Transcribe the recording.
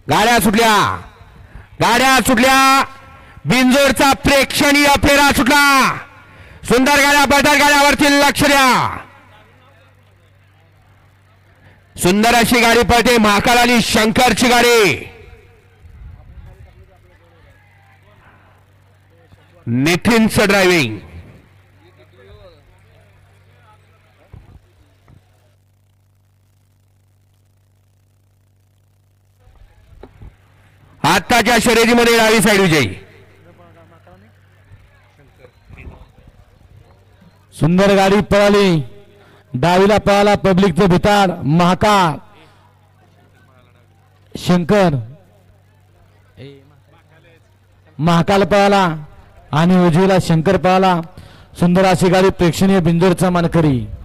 गाड्या सुटल्या, गाड्या सुटल्या. बिंजोरचा प्रेक्षणीय फेरा सुटला. सुंदर गाड्या, बदल गाड्यावरती लक्ष द्या. सुंदर अशी गाडी पळते. महाकाल आणि शंकरची गाडी. नितीनचं ड्रायव्हिंग. आताच्या शर्यतीमध्ये डावी साईड विजयी. सुंदर गाडी पळाली. डावीला पळाला पब्लिकचं भिताड महाकाल शंकर. महाकाल पळाला आणि उजवीला शंकर पळाला. सुंदर अशी गाडी प्रेक्षणीय बिंजोरचा मानकरी.